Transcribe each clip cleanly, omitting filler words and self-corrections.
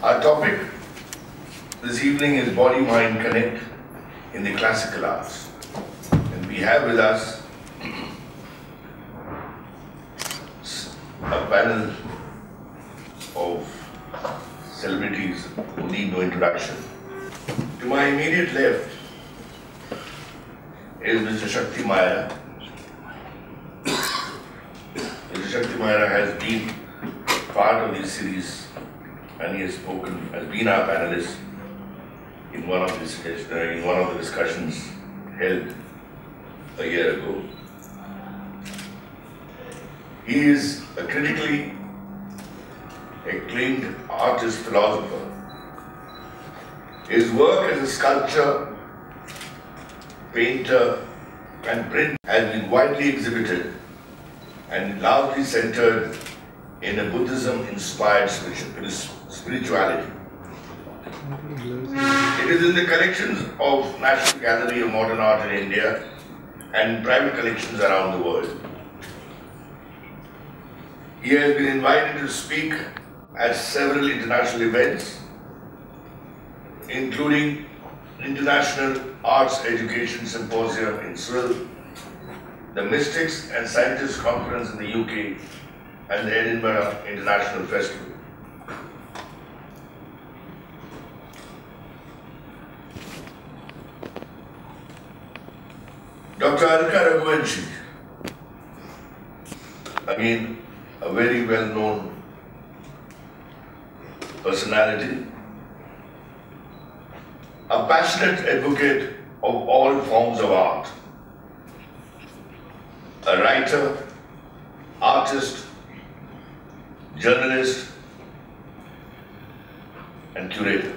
Our topic this evening is Body-Mind Connect in the Classical Arts. And we have with us a panel of celebrities who need no introduction. To my immediate left is Mr. Shakti Maira. Mr. Shakti Maira has been part of this series and he has been our panelist in one of the discussions held a year ago. He is a critically acclaimed artist philosopher. His work as a sculptor, painter, and print has been widely exhibited and largely centered in a Buddhism-inspired spirituality. It is in the collections of National Gallery of Modern Art in India and private collections around the world. He has been invited to speak at several international events, including International Arts Education Symposium in Seoul, the Mystics and Scientists Conference in the UK, and the Edinburgh International Festival. Dr. Alka Raghuvanshi, again a very well-known personality, a passionate advocate of all forms of art, a writer, artist, journalist, and curator.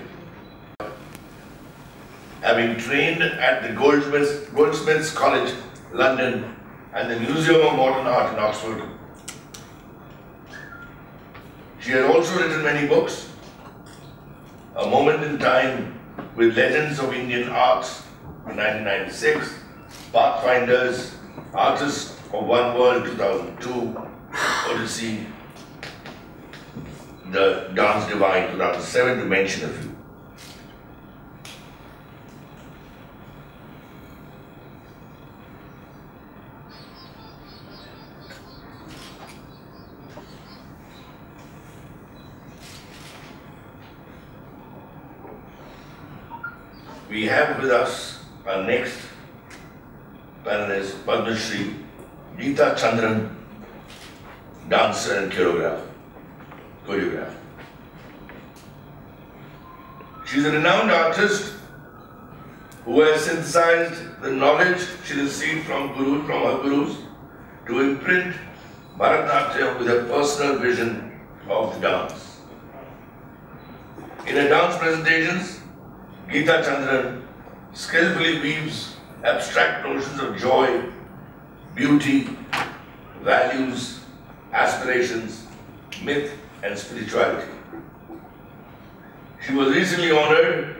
Having trained at the Goldsmiths College, London, and the Museum of Modern Art in Oxford, she has also written many books. A Moment in Time with Legends of Indian Arts in 1996, Pathfinders, Artists of One World 2002, Odyssey, The Dance Divine 2007, to mention a few. We have with us our next panelist, Padma Shri Geeta Chandran, dancer and choreographer. She is a renowned artist who has synthesized the knowledge she received from her gurus to imprint Bharatanatyam with her personal vision of the dance. In her dance presentations, Geeta Chandran skillfully weaves abstract notions of joy, beauty, values, aspirations, myth, and spirituality. She was recently honored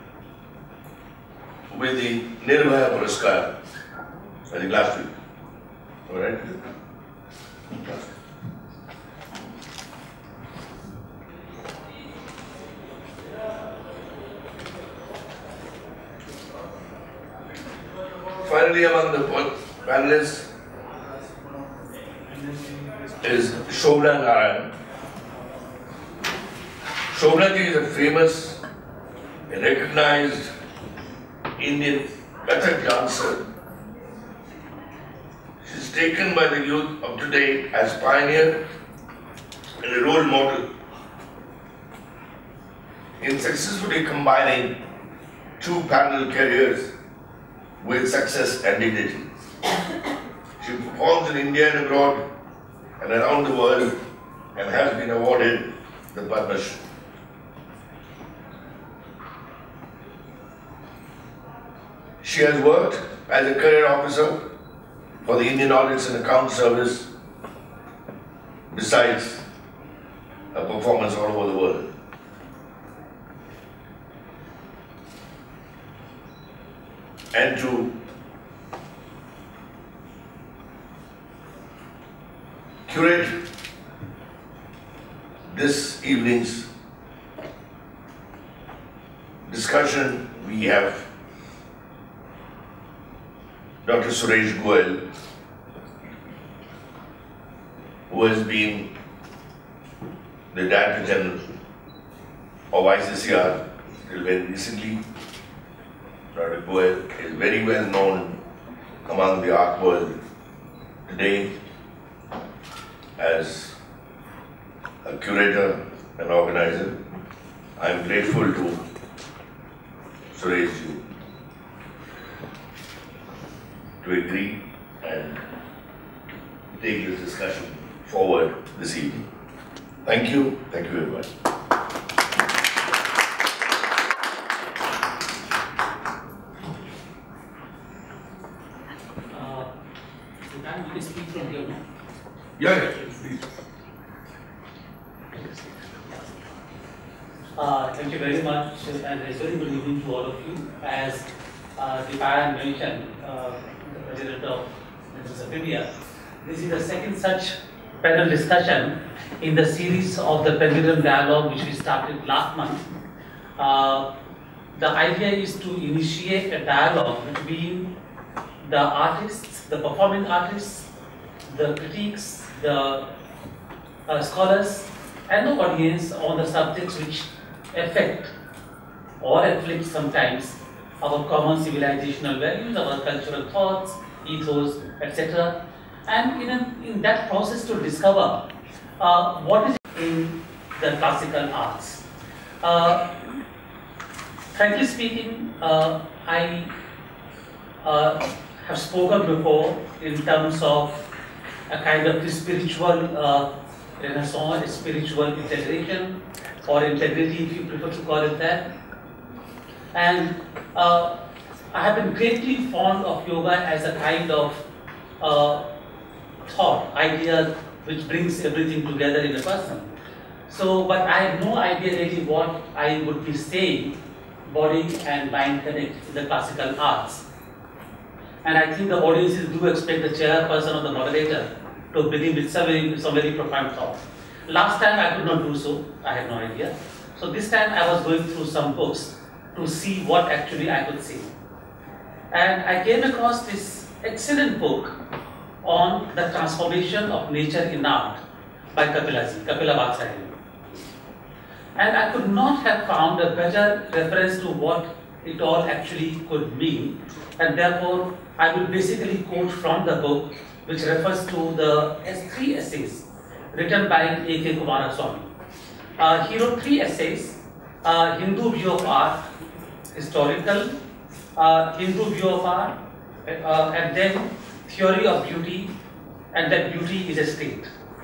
with the Nirbhaya Puraskar, I think last week. All right? Finally, among the panelists is Shovana Narayan. Shovana ji is a famous and recognized Indian Kathak dancer. She is taken by the youth of today as pioneer and a role model in successfully combining two parallel careers with success and dignity. She performs in India and abroad and around the world and has been awarded the Padma Shri. She has worked as a career officer for the Indian Audits and Account Service, besides a performance all over the world. And to curate this evening's discussion, we have Dr. Suresh Goel, who has been the Director General of ICCR till very recently. Dr. Goel is very well known among the art world today as a curator and organizer. I am grateful to Suresh to agree and take this discussion forward this evening. Thank you very much. Can you speak from here? Yeah, please. Thank you very much, and a very good evening to all of you. As Deepa mentioned, the President of India, this is the second such panel discussion in the series of the Pendulum dialogue which we started last month. The idea is to initiate a dialogue between the artists, the performing artists, the critics, the scholars, and the audience on the subjects which affect or afflict sometimes our common civilizational values, our cultural thoughts, ethos, etc. And in that process to discover what is in the classical arts. Frankly speaking, I have spoken before in terms of a kind of spiritual renaissance, spiritual integration, or integrity if you prefer to call it that. And I have been greatly fond of yoga as a kind of thought, idea which brings everything together in a person. So, but I have no idea really what I would be saying, body and mind connect in the classical arts. And I think the audiences do expect the chairperson or the moderator to begin with some very profound thought. Last time I could not do so, I had no idea. So this time I was going through some books to see what actually I could see. And I came across this excellent book on the transformation of nature in art by Kapila Bhattacharya. And I could not have found a better reference to what it all actually could mean. And therefore, I will basically quote from the book, which refers to the three essays written by A.K. Kumaraswamy. He wrote three essays: Hindu view of art, historical, Hindu view of art, and then theory of beauty, and that beauty is a state.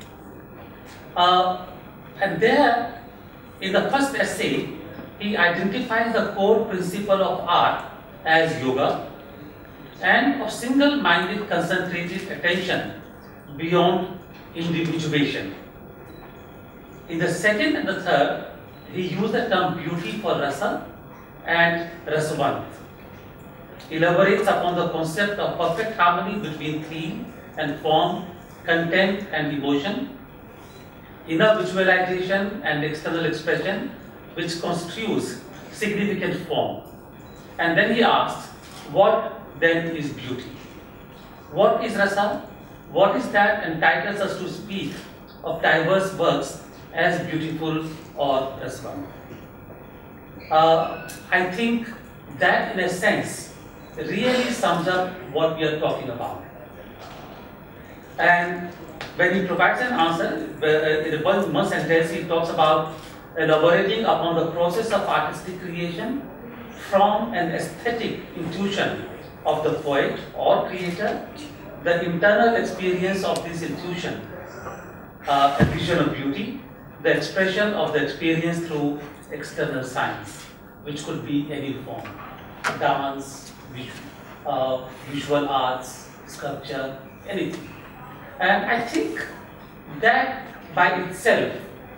And there, in the first essay, he identifies the core principle of art as yoga and of single-minded concentrated attention beyond individuation. In the second and the third, he used the term beauty for rasa and rasavant. Elaborates upon the concept of perfect harmony between theme and form, content and emotion, inner visualization and external expression, which constitutes significant form. And then he asks, what then is beauty? What is rasa? What is that entitles us to speak of diverse works as beautiful or rasavant? I think that in a sense really sums up what we are talking about. And when he provides an answer, in one sentence he talks about elaborating upon the process of artistic creation from an aesthetic intuition of the poet or creator, the internal experience of this intuition, a vision of beauty, the expression of the experience through external signs, which could be any form: dance, visual arts, sculpture, anything. And I think that by itself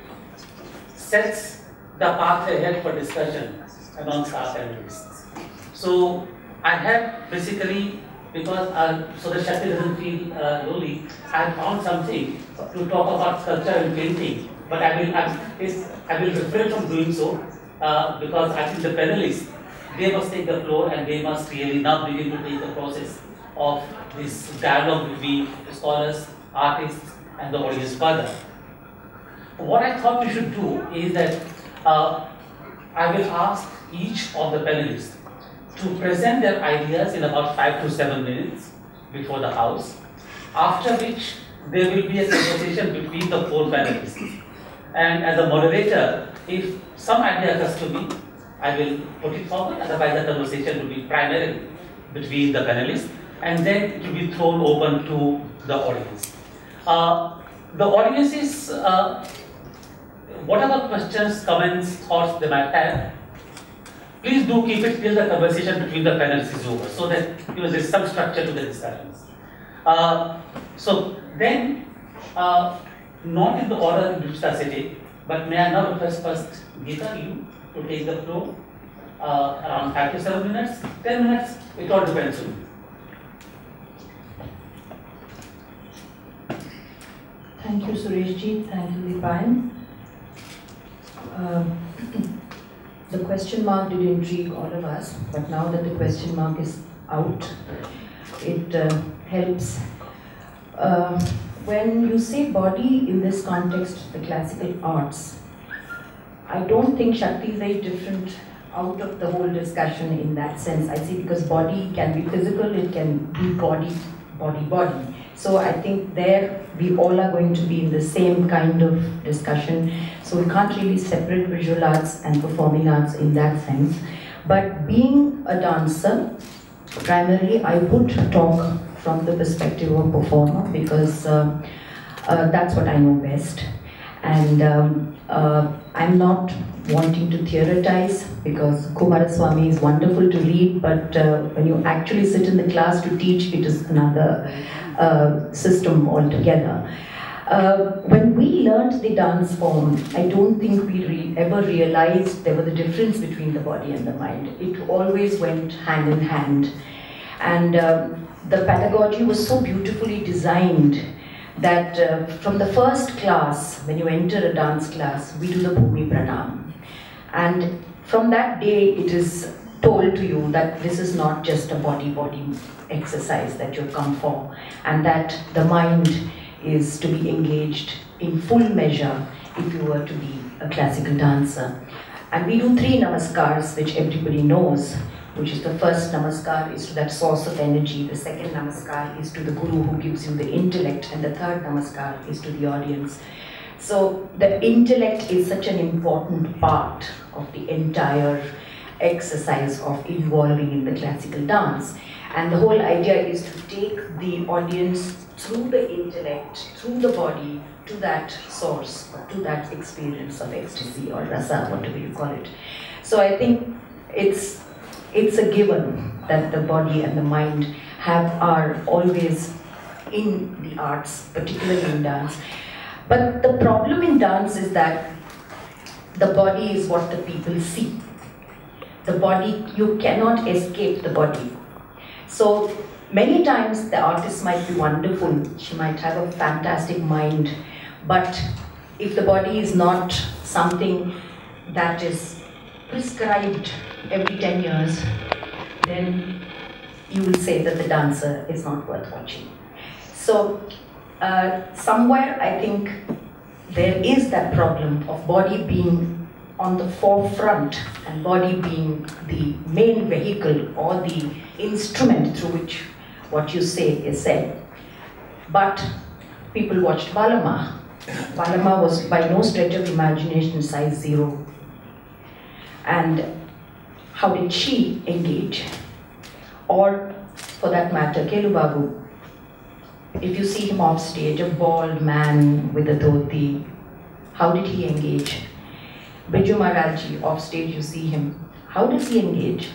sets the path ahead for discussion amongst our panelists. So I have basically, because so that Shakti doesn't feel lonely, I have found something to talk about sculpture and painting, but I will refrain from doing so because I think the panelists they must take the floor and they must really now begin to take the process of this dialogue between the scholars, artists, and the audience further. What I thought we should do is that I will ask each of the panelists to present their ideas in about 5 to 7 minutes before the house, after which there will be a conversation between the 4 panelists. And as a moderator, if some idea occurs to me, I will put it forward, otherwise the conversation will be primarily between the panelists, and then it will be thrown open to the audience. The audience is, whatever questions, comments, thoughts they might have, please do keep it till the conversation between the panelists is over, so that there is some structure to the discussions. So then, not in the order in which they are sitting, but may I now request first Geeta, you to take the floor, around 5 to 7 minutes, 10 minutes, it all depends on you. Thank you, Sureshji. Thank you, Dipan. The question mark did intrigue all of us, but now that the question mark is out, it helps. When you say body in this context, the classical arts, I don't think Shakti is very different out of the whole discussion in that sense. I see, because body can be physical, it can be body. So I think there we all are going to be in the same kind of discussion. So we can't really separate visual arts and performing arts in that sense. But being a dancer, primarily I would talk from the perspective of performer, because that's what I know best. And I'm not wanting to theorize, because Kumaraswamy is wonderful to read, but when you actually sit in the class to teach, it is another system altogether. When we learned the dance form, I don't think we ever realized there was a difference between the body and the mind. It always went hand in hand. And the pedagogy was so beautifully designed that from the first class, when you enter a dance class, we do the Bhumi Pranam. And from that day, it is told to you that this is not just a body exercise that you've come for, and that the mind is to be engaged in full measure if you were to be a classical dancer. And we do 3 namaskars, which everybody knows, which is the first namaskar is to that source of energy, the second namaskar is to the guru who gives you the intellect, and the third namaskar is to the audience. So the intellect is such an important part of the entire exercise of involving in the classical dance. And the whole idea is to take the audience through the intellect, through the body, to that source, or to that experience of ecstasy or rasa, whatever you call it. So I think it's a given that the body and the mind are always in the arts, particularly in dance. But the problem in dance is that the body is what the people see. The body, you cannot escape the body. So many times the artist might be wonderful, she might have a fantastic mind, but if the body is not something that is prescribed every 10 years, then you will say that the dancer is not worth watching. So somewhere I think there is that problem of body being on the forefront and body being the main vehicle or the instrument through which what you say is said. But people watched Valama. Valama was by no stretch of imagination size 0. And how did she engage? Or for that matter, Kelu Babu. If you see him off stage, a bald man with a dhoti, how did he engage? Biju Maharajji, off stage you see him, how does he engage?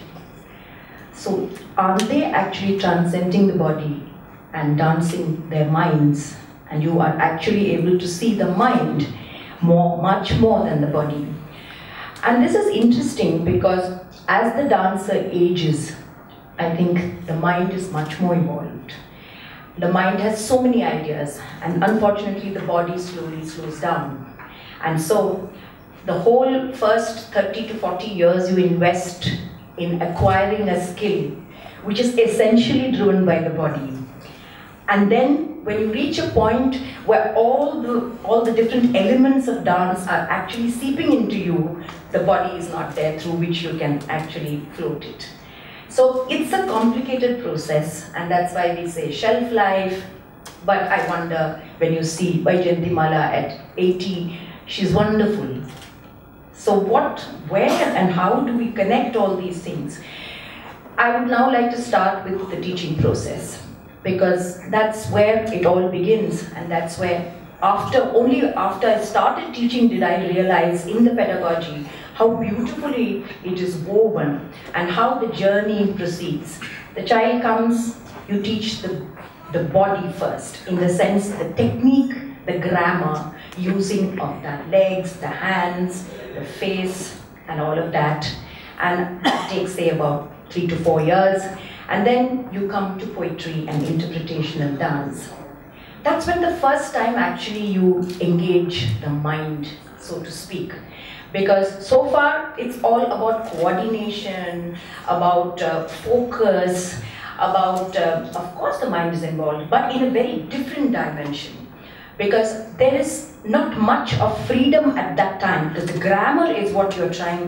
So are they actually transcending the body and dancing their minds, and you are actually able to see the mind much more than the body? And this is interesting because as the dancer ages, I think the mind is much more evolved. The mind has so many ideas, and unfortunately the body slowly slows down. And so the whole first 30 to 40 years you invest in acquiring a skill, which is essentially driven by the body. And then when you reach a point where all the different elements of dance are actually seeping into you, the body is not there through which you can actually float it. So it's a complicated process, and that's why we say shelf life. But I wonder, when you see Vaijayantimala at 80, she's wonderful. So what, where and how do we connect all these things? I would now like to start with the teaching process, because that's where it all begins, and that's where only after I started teaching did I realize in the pedagogy how beautifully it is woven and how the journey proceeds. The child comes, you teach the body first, in the sense the technique, the grammar, using of the legs, the hands, the face, and all of that. And it takes, say, about 3 to 4 years. And then you come to poetry and interpretation of dance. That's when the first time actually you engage the mind, so to speak. Because so far it's all about coordination, about focus, about, of course the mind is involved, but in a very different dimension. Because there is not much of freedom at that time, because the grammar is what you're trying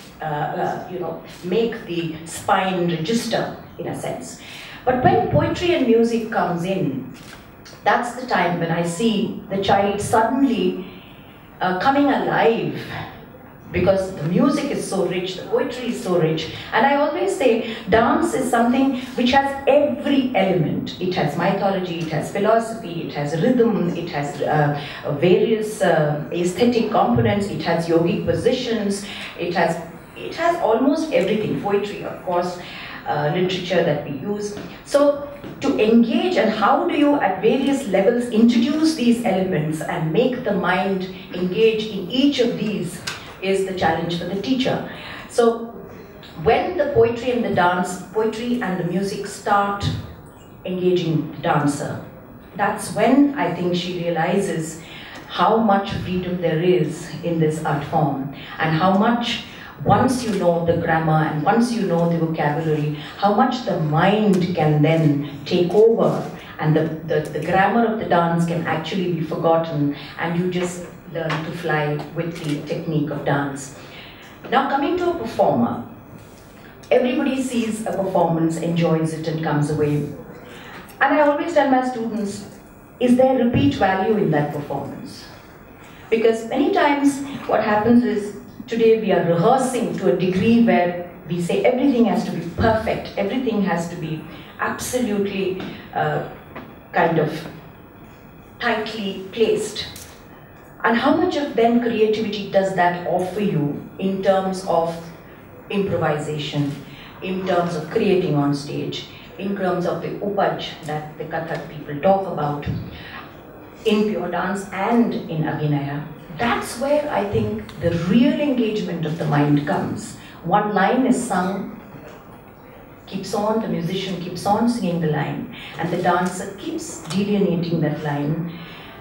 to make the spine register, in a sense. But when poetry and music comes in, that's the time when I see the child suddenly coming alive, because the music is so rich, the poetry is so rich. And I always say, dance is something which has every element. It has mythology, it has philosophy, it has rhythm, it has various aesthetic components, it has yogic positions, it has almost everything. Poetry, of course, literature that we use. So to engage, and how do you at various levels introduce these elements and make the mind engage in each of these is the challenge for the teacher. So when the poetry and the music start engaging the dancer, that's when I think she realizes how much freedom there is in this art form, and how much, once you know the grammar and once you know the vocabulary, how much the mind can then take over, and the grammar of the dance can actually be forgotten, and you just learn to fly with the technique of dance. Now coming to a performer, everybody sees a performance, enjoys it and comes away. And I always tell my students, is there repeat value in that performance? Because many times what happens is, today we are rehearsing to a degree where we say everything has to be perfect, everything has to be absolutely kind of tightly placed. And how much of then creativity does that offer you in terms of improvisation, in terms of creating on stage, in terms of the upaj that the Kathak people talk about, in pure dance and in abhinaya? That's where I think the real engagement of the mind comes. One line is sung, keeps on, the musician keeps on singing the line, and the dancer keeps delineating that line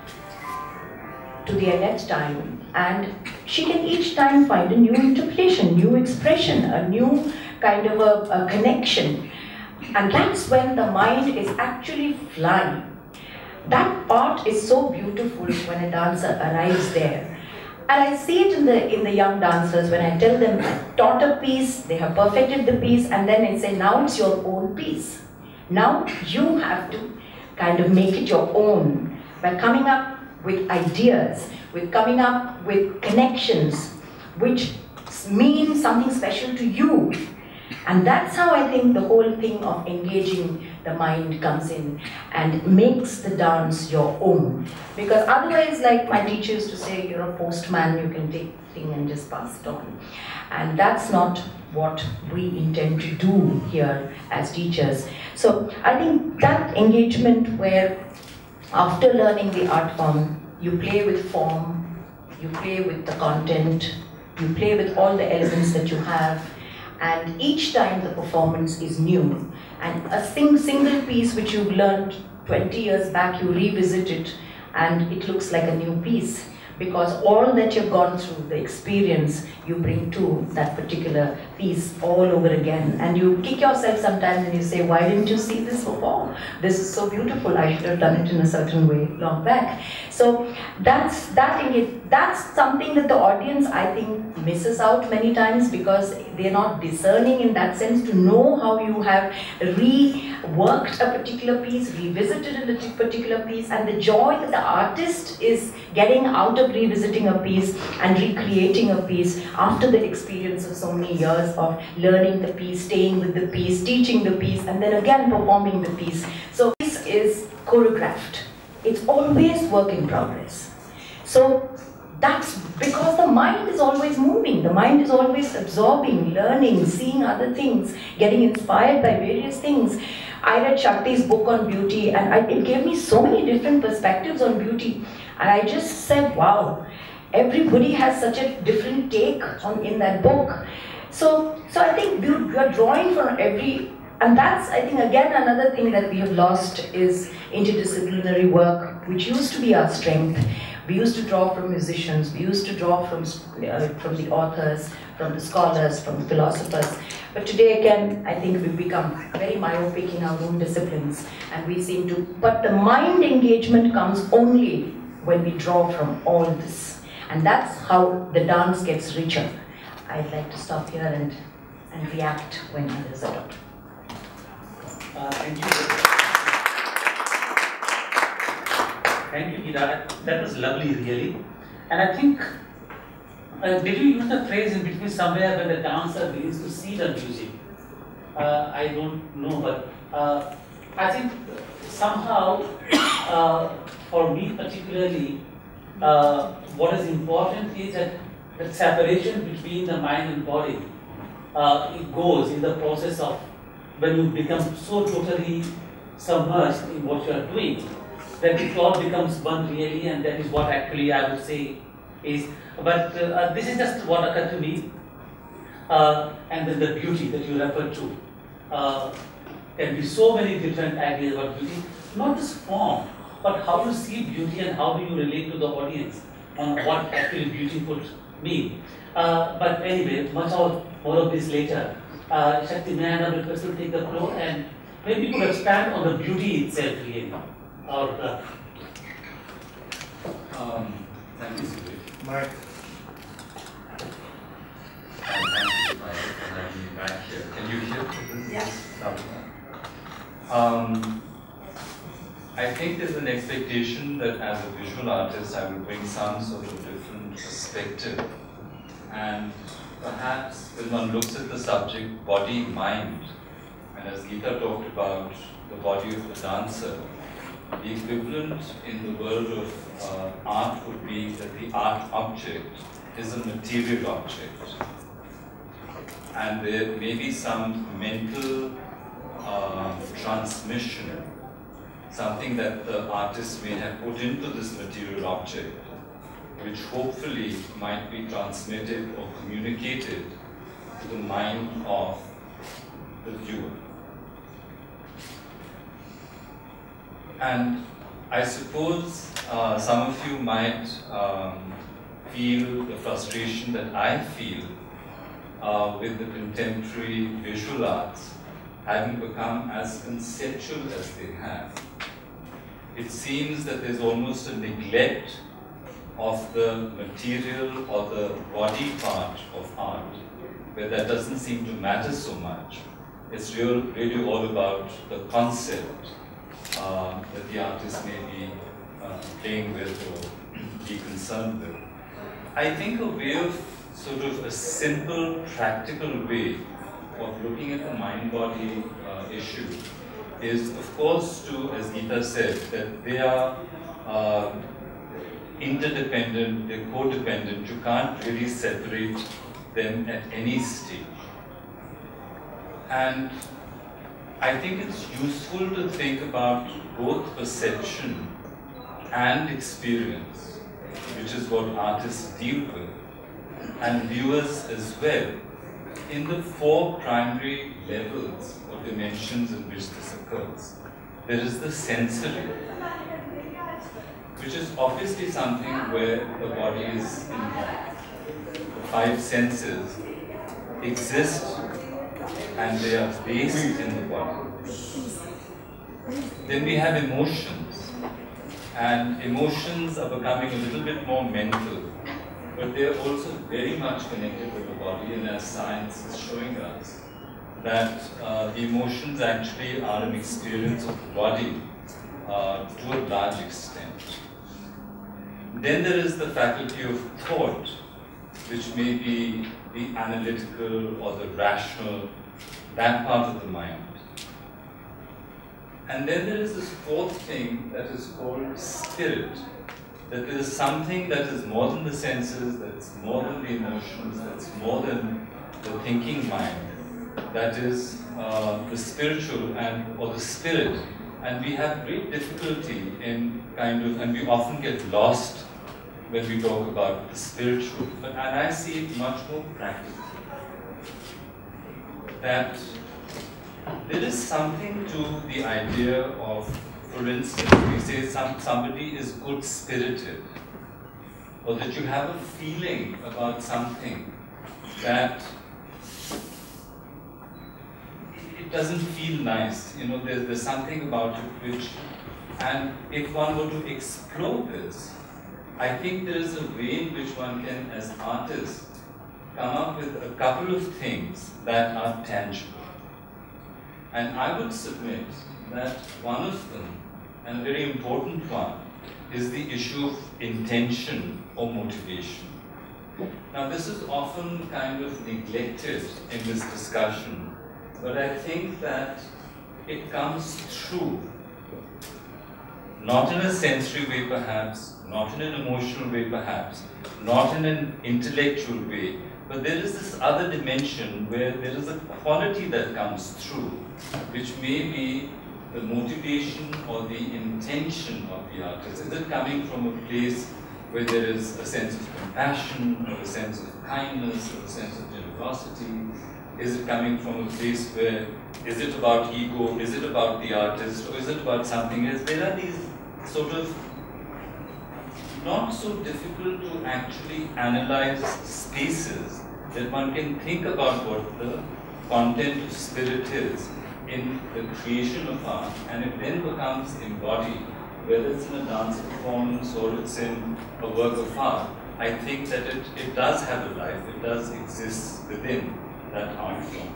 to the next time, and she can each time find a new interpretation, new expression, a new kind of a connection. And that's when the mind is actually flying. That part is so beautiful when a dancer arrives there. And I see it in the young dancers when I tell them, I taught a piece, they have perfected the piece, and then I say, now it's your own piece. Now you have to kind of make it your own by coming up with ideas, with coming up with connections, which mean something special to you. And that's how I think the whole thing of engaging the mind comes in and makes the dance your own. Because otherwise, like my teacher used to say, you're a postman, you can take thing and just pass it on. And that's not what we intend to do here as teachers. So I think that engagement where after learning the art form, you play with form, you play with the content, you play with all the elements that you have, and each time the performance is new. And a single piece which you've learned 20 years back, you revisit it and it looks like a new piece. because all that you've gone through, the experience you bring to that particular piece all over again, and you kick yourself sometimes and you say, why didn't you see this before? This is so beautiful, I should have done it in a certain way long back. So that's something that the audience, I think, misses out many times, because they're not discerning in that sense to know how you have reworked a particular piece, revisited a particular piece, and the joy that the artist is getting out of revisiting a piece and recreating a piece after the experience of so many years of learning the piece, staying with the piece, teaching the piece, and then again performing the piece. So this is choreographed. It's always work in progress. So that's because the mind is always moving, the mind is always absorbing, learning, seeing other things, getting inspired by various things. I read Shakti's book on beauty, and it gave me so many different perspectives on beauty, and I just said, wow, everybody has such a different take in that book. So I think you're drawing from every, and that's, I think, again, another thing that we have lost is interdisciplinary work, which used to be our strength. We used to draw from musicians, we used to draw from the authors, from the scholars, from the philosophers. But today, again, I think we've become very myopic in our own disciplines, and we seem to, but the mind engagement comes only when we draw from all this. And that's how the dance gets richer. I'd like to stop here and react when others are done. Thank you. Thank you, Geeta. That was lovely, really. And I think, did you use the phrase in between somewhere when the dancer begins to see the music? I don't know, but I think somehow, for me particularly, what is important is that the separation between the mind and body, it goes in the process of when you become so totally submerged in what you are doing, that it all becomes one really, and that is what actually I would say is, but this is just what occurred to me, and then the beauty that you referred to. Can be so many different ideas about beauty, not just form, but how you see beauty and how do you relate to the audience on what actually beauty could mean. But anyway, much more of this later. Shakti, may I now request to take the floor, and maybe you could expand on the beauty itself, really. Or, thank you, Suresh. Mike. Thank you for having me back here. Can you hear? Yes. I think there's an expectation that as a visual artist, I will bring some sort of different perspective. And perhaps when one looks at the subject body, mind, and as Geeta talked about the body of the dancer, the equivalent in the world of art would be that the art object is a material object. And there may be some mental transmission, something that the artist may have put into this material object, which hopefully might be transmitted or communicated to the mind of the viewer. And I suppose some of you might feel the frustration that I feel with the contemporary visual arts having become as conceptual as they have. It seems that there's almost a neglect of the material or the body part of art, where that doesn't seem to matter so much. It's really all about the concept that the artist may be playing with or be concerned with. I think a way of sort of a simple, practical way of looking at the mind-body issue is, of course, to, as Geeta said, that they are interdependent, they're codependent. You can't really separate them at any stage. And I think it's useful to think about both perception and experience, which is what artists deal with, and viewers as well, in the four primary levels or dimensions in which this occurs. There is the sensory. which is obviously something where the body is involved. The five senses exist and they are based in the body. Then we have emotions, and emotions are becoming a little bit more mental, but they are also very much connected with the body, and as science is showing us that the emotions actually are an experience of the body to a large extent. Then there is the faculty of thought, which may be the analytical or the rational, that part of the mind. And then there is this fourth thing that is called spirit, that there is something that is more than the senses, that's more than the emotions, that's more than the thinking mind, that is the spiritual or the spirit. And we have great difficulty in and we often get lost when we talk about the spiritual. And I see it much more practically. That there is something to the idea of, for instance, we say somebody is good-spirited, or that you have a feeling about something that it doesn't feel nice. You know, there's something about it which, and if one were to explore this, I think there is a way in which one can, as artists, come up with a couple of things that are tangible. And I would submit that one of them, and a very important one, is the issue of intention or motivation. Now, this is often kind of neglected in this discussion, but I think that it comes through, not in a sensory way perhaps, not in an emotional way perhaps, not in an intellectual way, but there is this other dimension where there is a quality that comes through, which may be the motivation or the intention of the artist. Is it coming from a place where there is a sense of compassion, or a sense of kindness, or a sense of generosity? Is it coming from a place where, is it about ego, is it about the artist, or is it about something else? There are these sort of not so difficult to actually analyze spaces that one can think about what the content of spirit is in the creation of art, and it then becomes embodied, whether it's in a dance performance or it's in a work of art. I think that it does have a life, it does exist within that art form.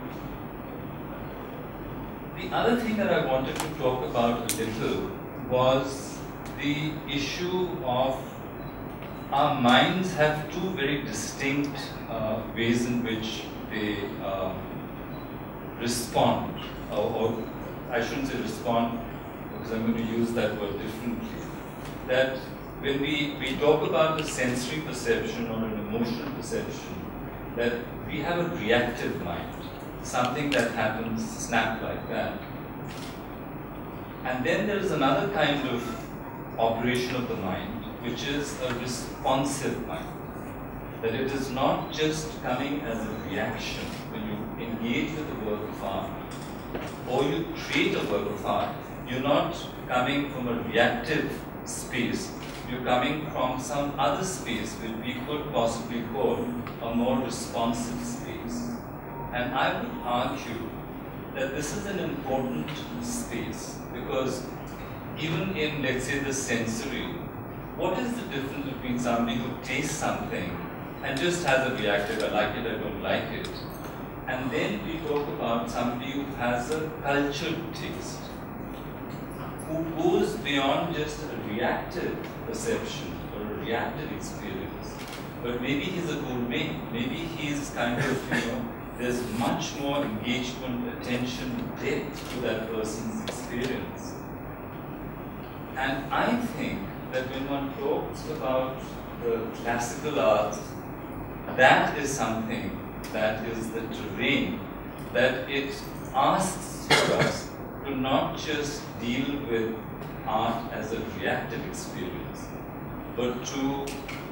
The other thing that I wanted to talk about a little was the issue of our minds have two very distinct ways in which they respond, or I shouldn't say respond, because I'm going to use that word differently. That when we talk about the sensory perception or an emotional perception, that we have a reactive mind, something that happens snap like that. And then there is another kind of operation of the mind, which is a responsive mind. That it is not just coming as a reaction. When you engage with a work of art, or you create a work of art, you're not coming from a reactive space, you're coming from some other space which we could possibly call a more responsive space. And I would argue that this is an important space, because even in, let's say, the sensory, what is the difference between somebody who tastes something and just has a reactive, I like it, I don't like it, and then we talk about somebody who has a cultured taste, who goes beyond just a reactive perception or a reactive experience, but maybe he's a gourmet, maybe he's kind of, there's much more engagement, attention, depth to that person's experience. And I think that when one talks about the classical art, that is something that is the terrain, that it asks for us to not just deal with art as a reactive experience, but for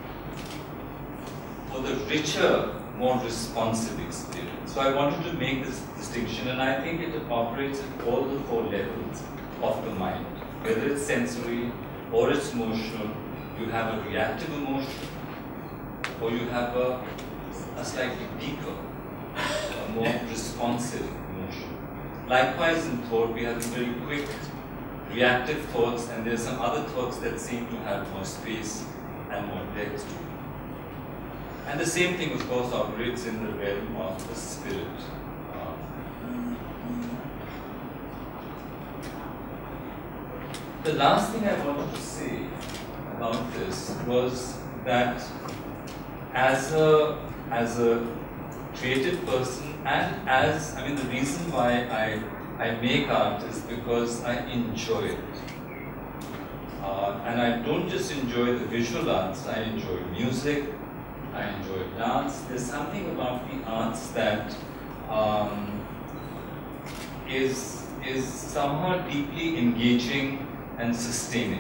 the richer, more responsive experience. So I wanted to make this distinction, and I think it operates at all the four levels of the mind, whether it's sensory, or it's emotional, you have a reactive emotion, or you have a slightly deeper, a more responsive emotion. Likewise in thought, we have very quick, reactive thoughts, and there's some other thoughts that seem to have more space and more depth to them. And the same thing, of course, operates in the realm of the spirit. The last thing I wanted to say about this was that as a creative person, and the reason why I make art is because I enjoy it. And I don't just enjoy the visual arts, I enjoy music, I enjoy dance. There's something about the arts that is somehow deeply engaging and sustaining.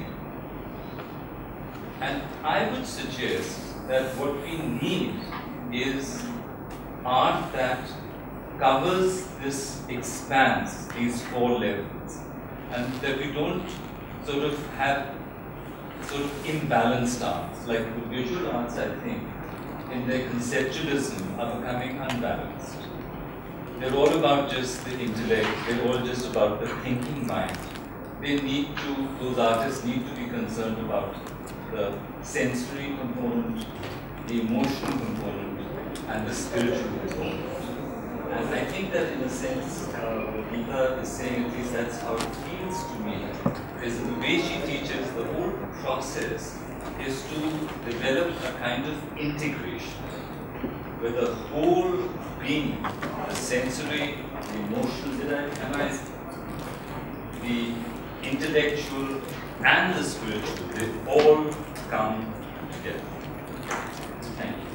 And I would suggest that what we need is art that covers this expanse, these four levels, and that we don't sort of have imbalanced arts. Like the visual arts, I think, in their conceptualism are becoming unbalanced. They're all about just the intellect, they're all just about the thinking mind. Those artists need to be concerned about the sensory component, the emotional component, and the spiritual component. And I think that in a sense, what Geeta is saying, at least that's how it feels to me, is the way she teaches, the whole process is to develop a kind of integration where the whole being, the sensory, the emotional, the intellectual and the spiritual, they all come together. Thank you.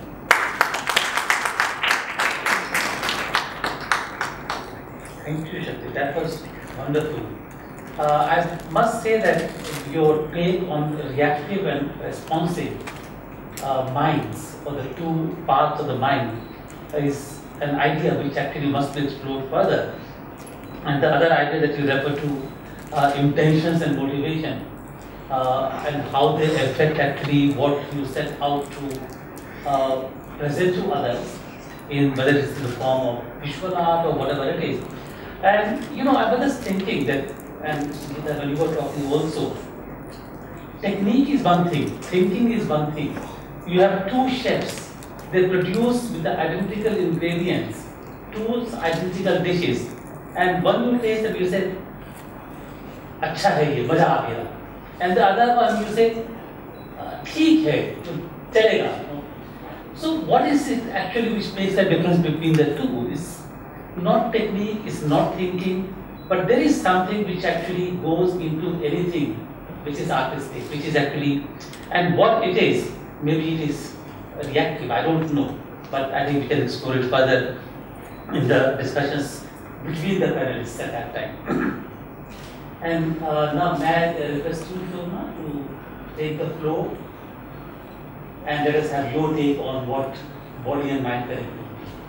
Thank you, Shakti. That was wonderful. I must say that your take on reactive and responsive minds, or the two parts of the mind, is an idea which actually must be explored further. And the other idea that you refer to, intentions and motivation, and how they affect actually what you set out to present to others, in whether it's in the form of visual art or whatever it is. And I was just thinking that, and when you were talking also, technique is one thing, thinking is one thing. You have two chefs, they produce with the identical ingredients, two identical dishes, and one you taste and you say, अच्छा है ये, मजा आ गया, and the other one you say, ठीक है, चलेगा. So what is it actually which makes the difference between the two? It's not technique, it's not thinking, but there is something which actually goes into anything which is artistic, which is actually, and what it is, maybe it is reactive, I don't know, but I think we can explore it further in the discussions between the panelists at that time. And now may I request you, Shovana, to take the floor and let us have your take on what body and mind connect would be.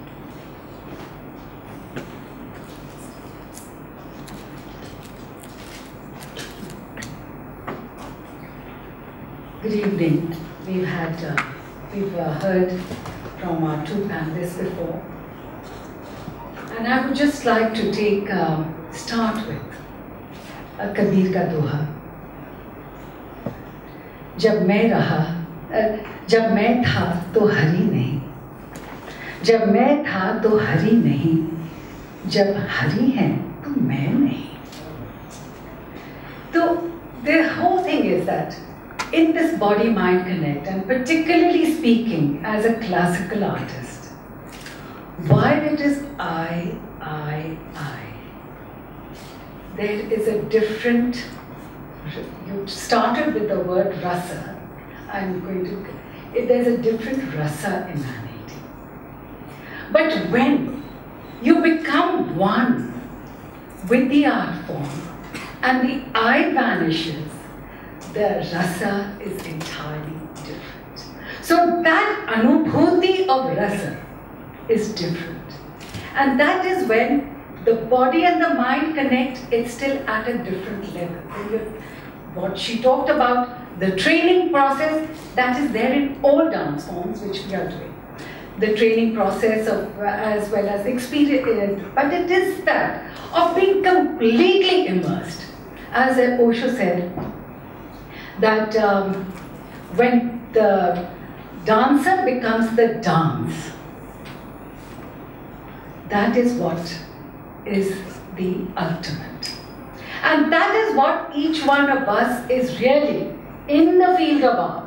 Good evening. We've heard from our two panelists before, and I would just like to start with a Kabir ka doha. जब मैं था तो हरि नहीं, जब मैं था तो हरि नहीं, जब हरि है तो मैं नहीं. So the whole thing is that in this body-mind connect, and particularly speaking as a classical artist, while it is I, there is a different, you started with the word rasa, there's a different rasa emanating. But when you become one with the art form and the I vanishes, the rasa is entirely different. So that anubhuti of rasa is different. And that is when the body and the mind connect, it's still at a different level. What she talked about The training process that is there in all dance forms which we are doing. The training process of as well as experience, but it is that of being completely immersed. As Osho said, that when the dancer becomes the dance, that is what is the ultimate. And that is what each one of us is really in the field of art.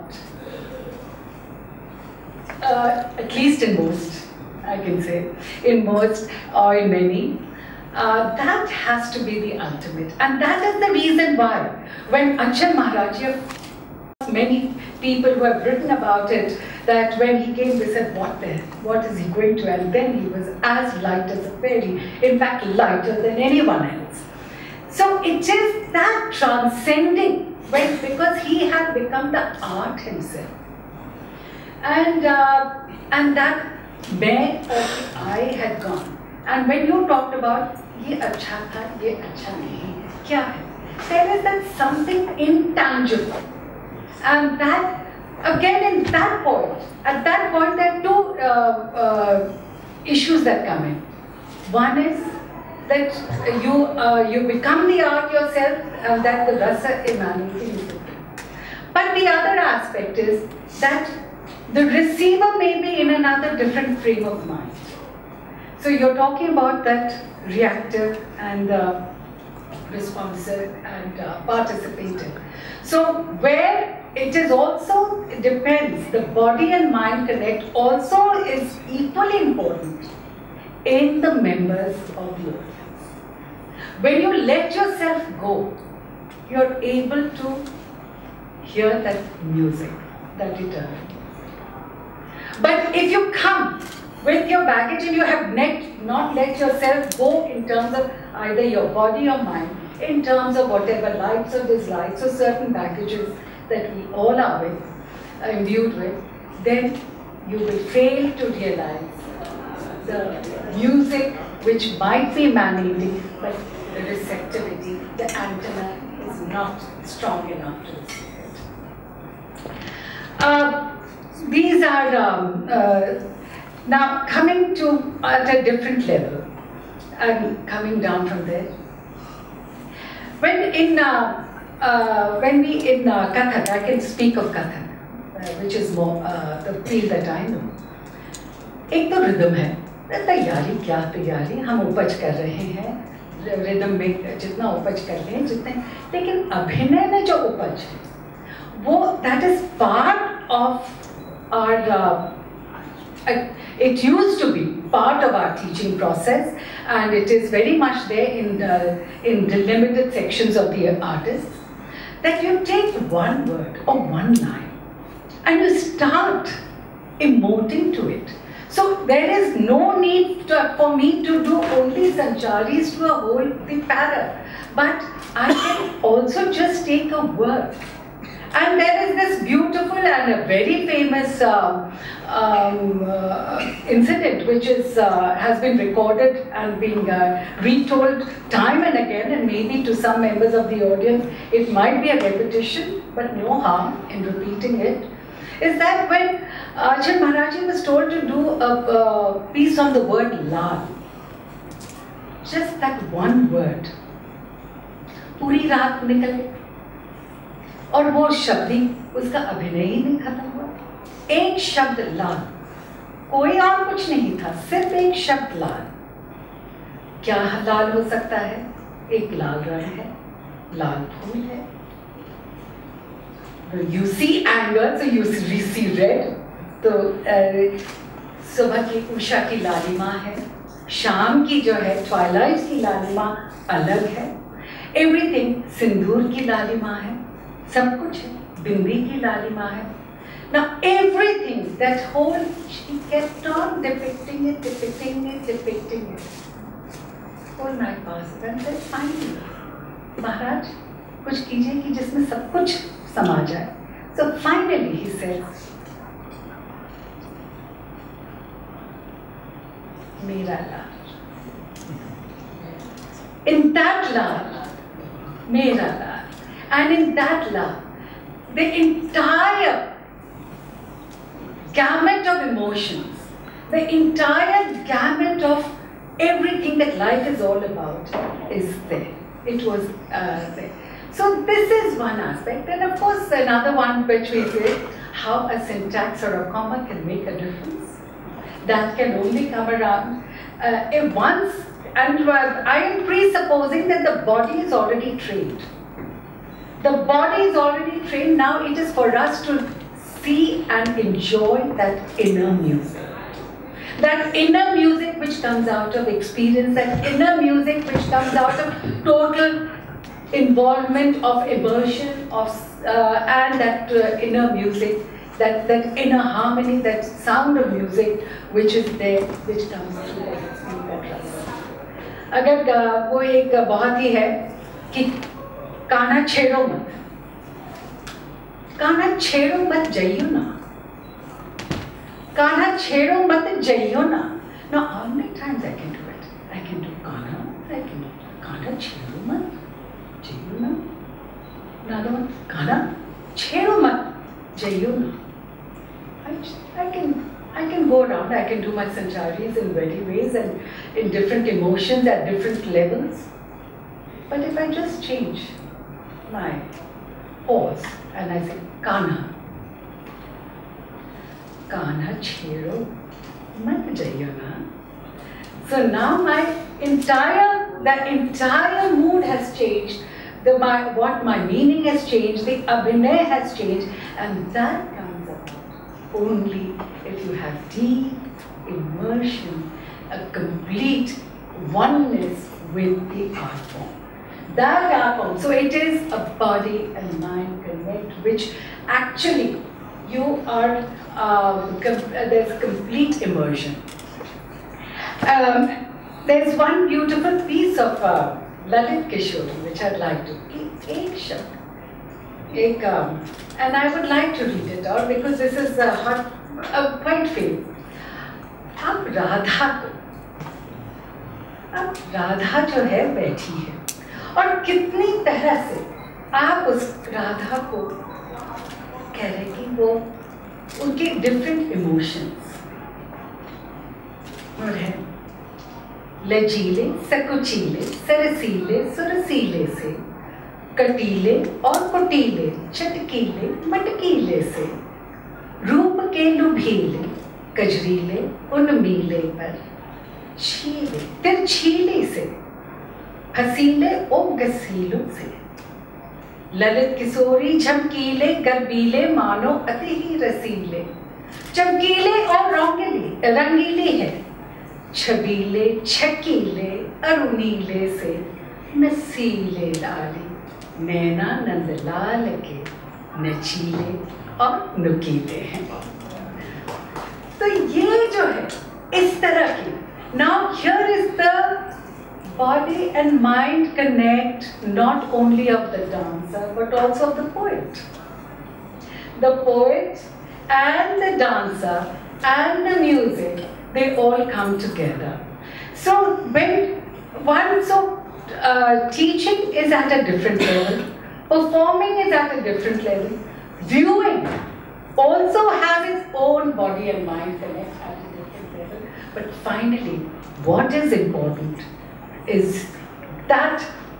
At least in most, I can say, in most or in many, that has to be the ultimate. And that is the reason why, when Achan Maharaj, many people who have written about it, that when he came, they said, what is he going to? And then he was as light as a fairy, in fact, lighter than anyone else. So it is that transcending, because he had become the art himself. And that मैं और I had gone. And when you talked about ये अच्छा था, ये अच्छा नहीं है, क्या है? There is that something intangible. And that, again, in that point, at that point, there are two issues that come in. One is that you become the art yourself, and that the rasa emanating is different. But the other aspect is that the receiver may be in another different frame of mind. So you're talking about that reactive and responsive and participative. So where it is also, it depends, the body and mind connect also is equally important in the members of the audience. When you let yourself go, you're able to hear that music, that return. But if you come with your baggage and you have not let yourself go in terms of either your body or mind, in terms of whatever likes or dislikes or certain baggages that we all are imbued with, then you will fail to realize the music which might be emanating, but the receptivity, the antenna is not strong enough to receive it. These are now coming to at a different level and coming down from there. When we in Kathak, I can speak of Kathak, which is more the field that I know. एक तो rhythm है, तैयारी क्या तैयारी, हम उपज कर रहे हैं, rhythm में जितना उपज कर रहे हैं जितने, लेकिन अभिनय में जो उपज है, वो that is part of our it used to be part of our teaching process, and it is very much there in the limited sections of the artists, that you take one word or one line and you start emoting to it. So there is no need for me to do only sancharis to a whole the para, but I can also just take a word. And there is this beautiful and a very famous incident which has been recorded and being retold time and again, and maybe to some members of the audience it might be a repetition, but no harm in repeating it, is that when Achan Maharaj was told to do a piece on the word lal, just that one word, पूरी रात निकले, और वो शब्द ही उसका अभिनय ही नहीं खत्म हुआ. एक शब्द लाल, कोई और कुछ नहीं था, सिर्फ एक शब्द लाल. क्या लाल हो सकता है? एक लाल रंग है, लाल फूल है. You see anger, so you see red. तो सुबह की उषा की लालिमा है, शाम की जो है twilight की लालिमा अलग है. Everything, सिंदूर की लालिमा है, सब कुछ है, बिंदी की लालिमा है. Now everything, that whole, she kept on depicting it. Whole night passed and said, finally, Maharaj, कुछ कीजिए कि जिसमें सब कुछ समा जाए. So finally he said, मेरा लाल. In that love, मेरा लाल. And in that love, the entire gamut of emotions, the entire gamut of everything that life is all about is there. It was there. So this is one aspect. And of course, another one which we say, how a syntax or a comma can make a difference. That can only come around if once, and I am presupposing that the body is already trained. The body is already trained. Now it is for us to see and enjoy that inner music. That inner music which comes out of experience, that inner music which comes out of total involvement of immersion, and that inner music, that inner harmony, that sound of music which is there, which comes through that experience. अगर वो एक बहुत ही है कि काना छेड़ो मत जाइयो ना, काना छेड़ो मत जाइयो ना. Now how many times I can do it? I can do काना, I can do काना छेड़ो मत जाइयो ना. Another one, काना छेड़ो मत जाइयो ना. I can go around, I can do my sancharis in many ways and in different emotions at different levels. But if I just change my pause and I say, Kana chhero mat jaiyo na. So now the entire mood has changed, what my meaning has changed, the abhinay has changed, and that comes about only if you have deep immersion, a complete oneness with the art form. That art form, so it is a body and mind connect, which actually you are, there's complete immersion. There's one beautiful piece of Lalit Kishore, which I'd like to and I would like to read it out because this is quite famous. अब राधा जो है बैठी है और कितनी तरह से आप उस राधा को कह रहे कि वो उनके डिफरेंट इमोशंस और है लचीले सकुचीले सरसीले सुरसीले से कटीले और कुटीले चटकीले मटकीले से रूप के लुभीले कजरीले उन्मीले पर छीले तिरछीले से हसीले ओ गसीलों से ललित किशोरी झमकीले गर्बीले मानो अति ही रसीले चमकीले और रंगीले हैं छबीले छकीले अरुणीले से नसीले लाली नैना नंदलाल के नचीले और नुकीले हैं. तो ये जो है इस तरह की. Now here is the body and mind connect not only of the dancer but also of the poet. The poet and the dancer and the music, they all come together. So when teaching is at a different level, performing is at a different level, viewing also has its own body and mind connect at a different level. But finally, what is important is that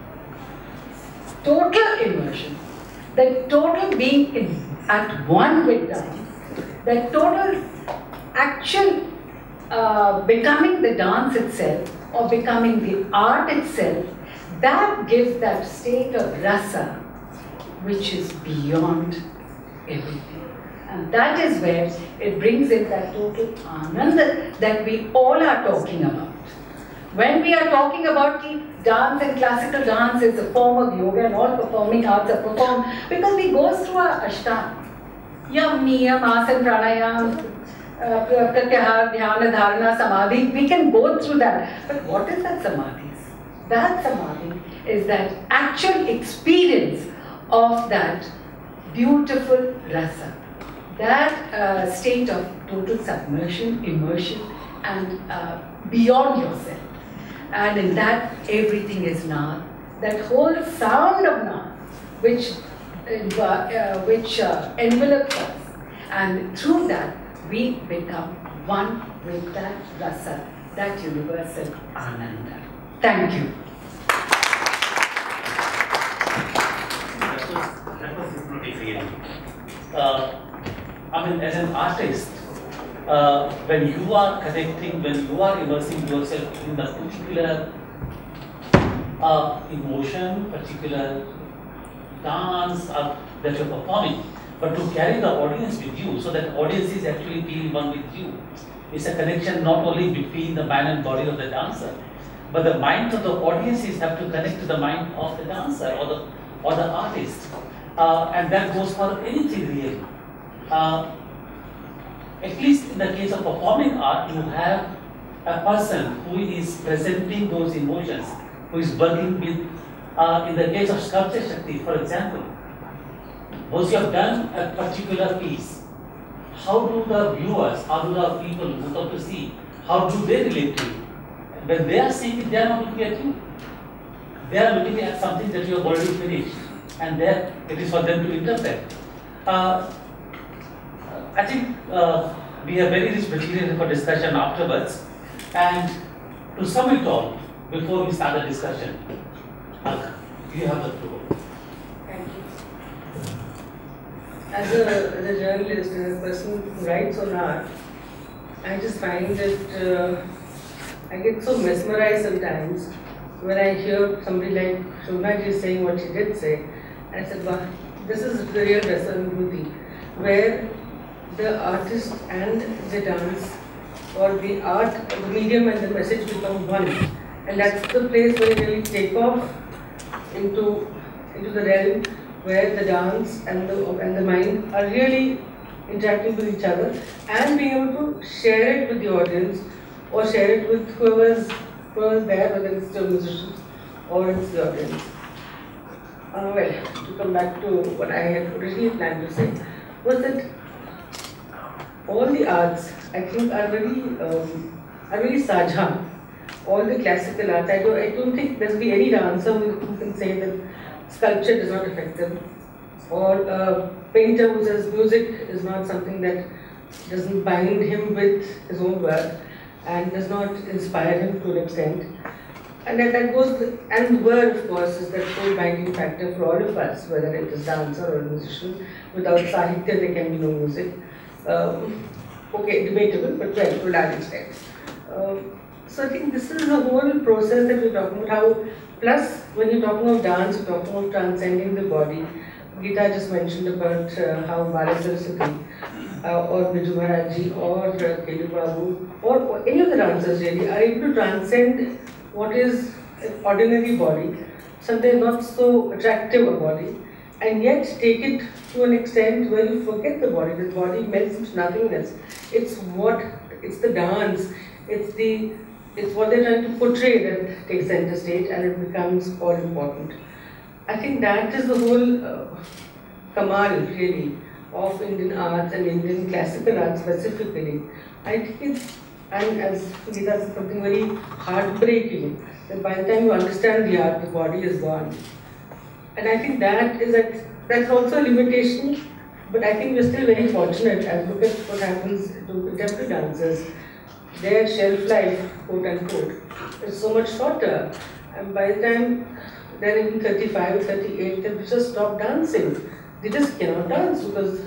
total immersion, that total being at one with dance, that total actual becoming the dance itself or becoming the art itself, that gives that state of rasa which is beyond everything. And that is where it brings in that total ananda that we all are talking about. When we are talking about the dance and classical dance is a form of yoga and all performing arts are performed because we go through our ashtanga. Yam, niyam, asana, pranayam, pratyahar, dhyana, dharana, samadhi. We can go through that. But what is that samadhi? That samadhi is that actual experience of that beautiful rasa. That state of total submersion, immersion, and beyond yourself. And in that, everything is Naad. That whole sound of Naad, which which envelops us, and through that we become one with that rasa, that universal ananda. Thank you. That was hypnotic, really. I mean, as an artist, when you are connecting, when you are immersing yourself in the particular emotion, particular dance that you're performing, but to carry the audience with you, so that audience is actually being one with you. It's a connection not only between the mind and body of the dancer, but the mind of the audiences have to connect to the mind of the dancer or the artist, and that goes for anything really. At least in the case of performing art, you have a person who is presenting those emotions, who is working with, in the case of sculpture, Shakti, for example, once you have done a particular piece, how do the viewers, how do the people who come to see, how do they relate to it? When they are seeing it, they are not looking at you. They are looking at something that you have already finished, and there it is for them to interpret. I think we have very rich material for discussion afterwards, and to sum it all, before we start the discussion, Alka, you have the floor. Thank you. As a journalist and a person who writes on art, I just find that I get so mesmerized sometimes when I hear somebody like Shovana ji saying what she did say. I said, wow, this is the real Rasanubhuti, where the artist and the dance, or the art, the medium and the message become one. And that's the place where you really take off into the realm where the dance and the mind are really interacting with each other and being able to share it with the audience or share it with whoever's there, whether it's the musicians or it's the audience. Well, to come back to what I had originally planned to say, was that all the arts, I think, are very sajha. All the classical arts, I don't think there's be any dancer who can say that sculpture does not affect them, or a painter who says music is not something that doesn't bind him with his own work and does not inspire him to an extent. And that goes, and word, of course, is that whole binding factor for all of us, whether it is dancer or a musician. Without sahitya, there can be no music. Okay, debatable, but well, to a large extent. So I think this is the whole process that we're talking about. How, plus, when you're talking of dance, you're talking of transcending the body. Geeta just mentioned about how Bharatanatyam or Biju Maharaji or Kelu Babu or any of the dancers really are able to transcend what is an ordinary body, sometimes not so attractive a body, and yet take it to an extent where you forget the body melts into nothingness. It's the dance, it's what they're trying to portray that takes center stage and it becomes all important. I think that is the whole kamal really of Indian arts and Indian classical arts specifically. I think it's, and as Geeta said, something very heartbreaking, that by the time you understand the art, the body is gone. And I think that's also a limitation, but I think we're still very fortunate, and look at what happens to contemporary dancers. Their shelf life, quote unquote, is so much shorter. And by the time they're in 35, 38, they just stop dancing. They just cannot dance because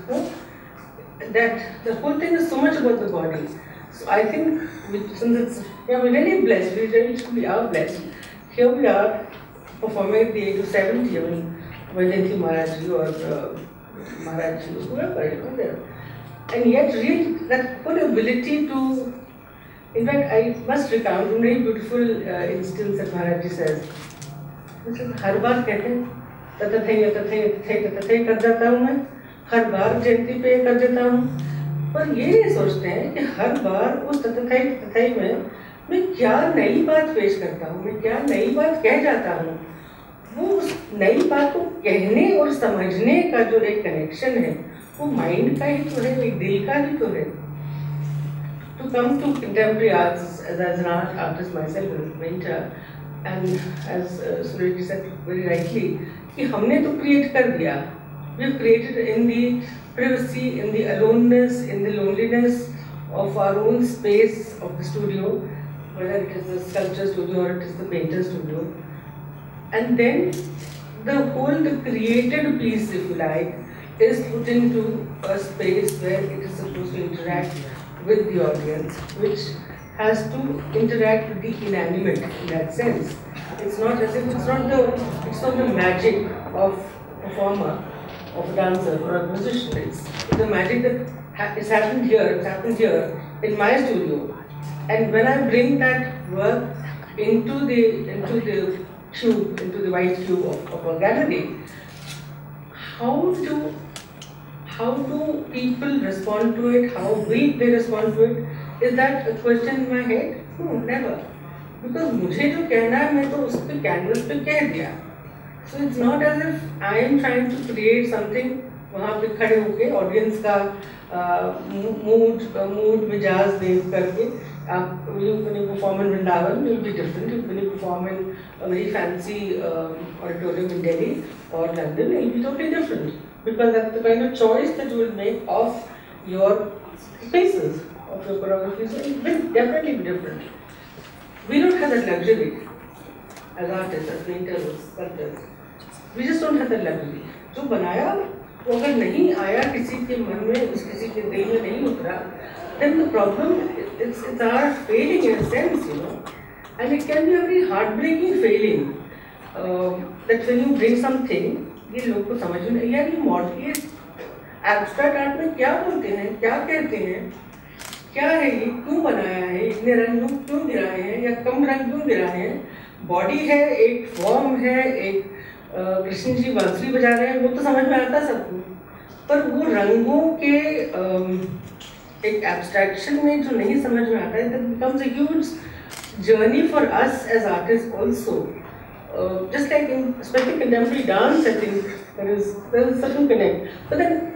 that the whole thing is so much about the body. So I think, since we're really blessed, we really truly are blessed. Here we are performing at the age of 70, I mean, Vaidyanti Maharaji or Maharaji or whoever, there. And yet, really, that whole ability to, in fact, I must recount a very beautiful instance that Maharaji says. He says, हर बार कहते हैं तथै कर जाता हूँ मैं, हर बार जयंती पे कर देता हूँ, पर ये नहीं सोचते हैं कि हर बार उस तथै में मैं क्या नई बात पेश करता हूँ, मैं क्या नई बात कह जाता हूँ. वो उस नई बात को कहने और समझने का जो एक कनेक्शन है, वो माइंड का ही तो है, एक दिल का ही तो है. To come to contemporary arts, as an artist myself, as a painter, and as Suresh said very rightly, कि हमने तो create कर दिया, we've created in the privacy, in the aloneness, in the loneliness of our own space of the studio, whether it is the sculpture studio or it is the painter studio. And then the created piece, if you like, is put into a space where it is supposed to interact with the audience, which has to interact with the inanimate in that sense. It's not as if it's not the magic of a performer, of a dancer or a musician. It's the magic that it's happened here in my studio. And when I bring that work into the cube, into the white cube of a gallery, how do people respond to it? How will they respond to it? Is that a question in my head? No, never. Because मुझे जो कहना है मैं तो उस पे canvas पे कह दिया. So it's not as if I am trying to create something वहाँ पे खड़े होके audience का mood मिजाज देख करके when you perform in Vrindavan, it will be different. When you perform in a very fancy auditorium in Delhi or London, it will be totally different. Because that's the kind of choice that you will make of your spaces, of your choreography. So it will definitely be different. We don't have that luxury as artists, as painters, as sculptors. We just don't have that luxury. जो बनाया वो अगर नहीं आया किसी के मन में, किसी के दिल में नहीं उतरा, then the problem it's our failing in a sense, you know, and it can be a very heartbreaking failing. That when you bring something, ये लोग को समझ में नहीं, यार ये मॉडल ये एब्स्ट्रैक्ट आर्ट में क्या बोलते हैं, क्या कहते हैं, क्या है ये, क्यों बनाया है, इतने रंग क्यों गिराए हैं या कम रंग क्यों गिराए हैं, बॉडी है, एक फॉर्म है, एक कृष्ण जी बांसुरी बजा रहे हैं, वो तो समझ में आता सबको, पर वो रंगों के एक एब्स्ट्रैक्शन में जो नहीं समझ में आता है, that becomes a huge journey for us as artists also. Just like in especially contemporary dance, I think there is a certain connect. But then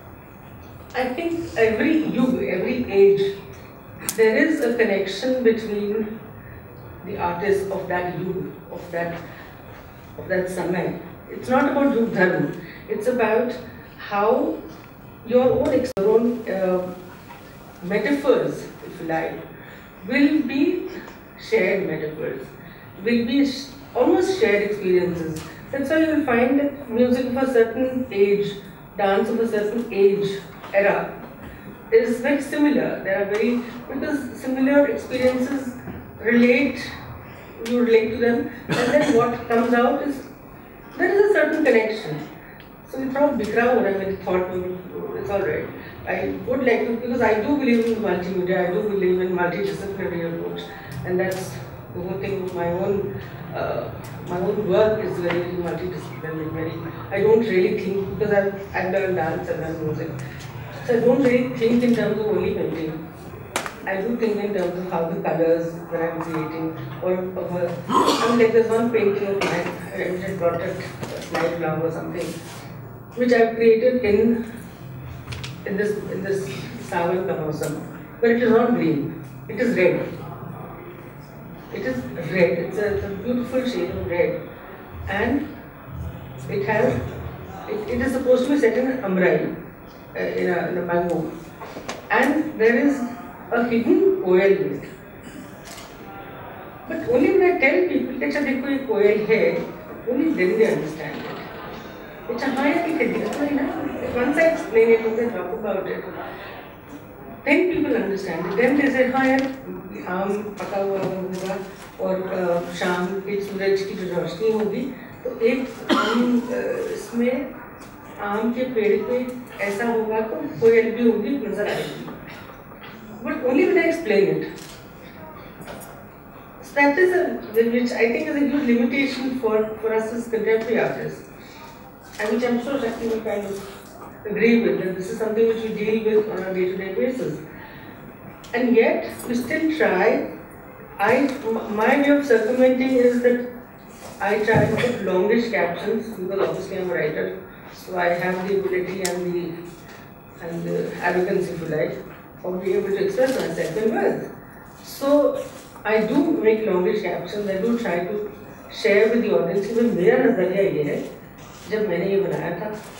I think every age, there is a connection between the artist of that youth, of that samay. It's not about yug dharma. It's about how your own metaphors, if you like, will be shared metaphors, will be almost shared experiences. That's why you will find that music of a certain age, dance of a certain age, era, is very similar. There are because similar experiences you relate to them, and then what comes out is, there is a certain connection. So it's not bikra ho raha hai, thought, it's alright. I would like to, because I do believe in multimedia, I do believe in multidisciplinary approach, and that's the whole thing. My own work is very multidisciplinary. I don't really think, because I've done dance and done music, so I don't really think in terms of only painting. I do think in terms of how the colors that I'm creating, or like there's one painting of mine, I just brought it, a slide flower or something, which I've created in this sawan ka mausam, but it is not green, it is red. It is red, it's a beautiful shade of red, and it is supposed to be set in an amrai, in a mango, and there is a hidden Goel in it. But only when I tell people that देखो ये Goel है, only then they understand it. It's a higher thing. Once I explain it, once I talk about it, then people understand it. Then they say, हाँ यार आम पका हुआ होगा और शाम के सूरज की जो रोशनी होगी, तो एक आम इसमें आम के पेड़ पे ऐसा होगा तो कोयल भी होगी नजर आएगी. But only when I explain it. So that is which I think is a huge limitation for us as contemporary artists, and which I'm sure Shakti will kind of agree with, that this is something which we deal with on a day-to-day basis. And yet, we still try. My way of circumventing is that I try to put longish captions, because obviously I'm a writer, so I have the ability and the arrogance, if you like, of being able to express myself in words. So I do make longish captions. I do try to share with the audience. Because मेरा नजरिया ये है, जब मैंने ये बनाया था,